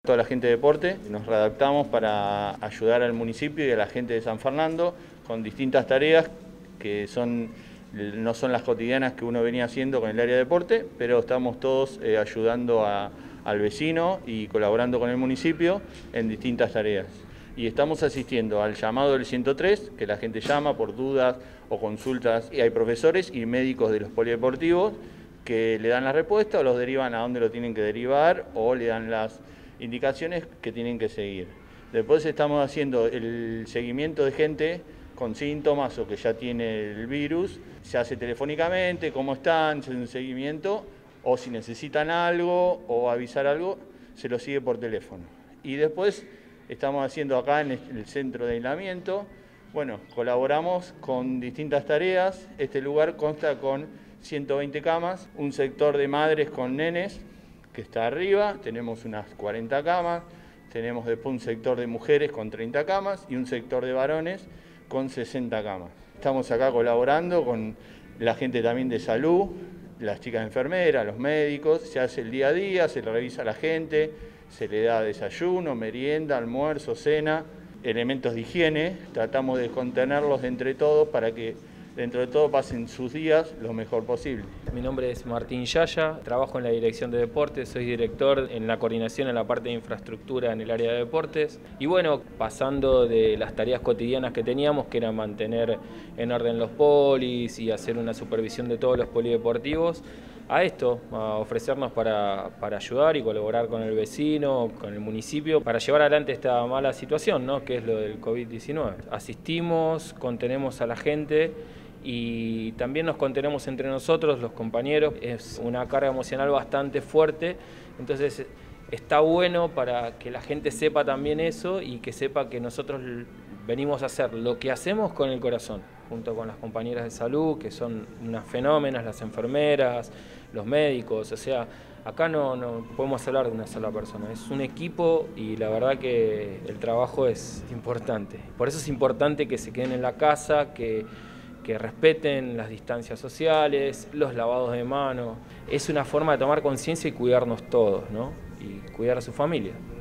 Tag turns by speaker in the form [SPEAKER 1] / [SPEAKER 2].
[SPEAKER 1] toda la gente de deporte. Nos readaptamos para ayudar al municipio y a la gente de San Fernando con distintas tareas que no son las cotidianas que uno venía haciendo con el área de deporte, pero estamos todos ayudando al vecino y colaborando con el municipio en distintas tareas. Y estamos asistiendo al llamado del 103, que la gente llama por dudas o consultas, y hay profesores y médicos de los polideportivos que le dan la respuesta o los derivan a donde lo tienen que derivar o le dan las indicaciones que tienen que seguir. Después estamos haciendo el seguimiento de gente con síntomas o que ya tiene el virus, se hace telefónicamente, cómo están, se hace un seguimiento, o si necesitan algo o avisar algo, se lo sigue por teléfono. Y después estamos haciendo acá en el centro de aislamiento, bueno, colaboramos con distintas tareas. Este lugar consta con 120 camas, un sector de madres con nenes que está arriba, tenemos unas 40 camas, tenemos después un sector de mujeres con 30 camas y un sector de varones con 60 camas. Estamos acá colaborando con la gente también de salud, las chicas enfermeras, los médicos, se hace el día a día, se le revisa a la gente, se le da desayuno, merienda, almuerzo, cena, elementos de higiene, tratamos de contenerlos entre todos para que dentro de todo pasen sus días lo mejor posible.
[SPEAKER 2] Mi nombre es Martín Yaya, trabajo en la dirección de deportes, soy director en la coordinación en la parte de infraestructura en el área de deportes. Y bueno, pasando de las tareas cotidianas que teníamos, que era mantener en orden los polis y hacer una supervisión de todos los polideportivos, a esto, a ofrecernos para ayudar y colaborar con el vecino, con el municipio, para llevar adelante esta mala situación, ¿no?, que es lo del COVID-19. Asistimos, contenemos a la gente y también nos contenemos entre nosotros, los compañeros. Es una carga emocional bastante fuerte, entonces está bueno para que la gente sepa también eso y que sepa que nosotros venimos a hacer lo que hacemos con el corazón, junto con las compañeras de salud, que son unas fenómenas, las enfermeras, los médicos. O sea, acá no podemos hablar de una sola persona, es un equipo y la verdad que el trabajo es importante. Por eso es importante que se queden en la casa, que respeten las distancias sociales, los lavados de manos. Es una forma de tomar conciencia y cuidarnos todos, ¿no?, y cuidar a su familia.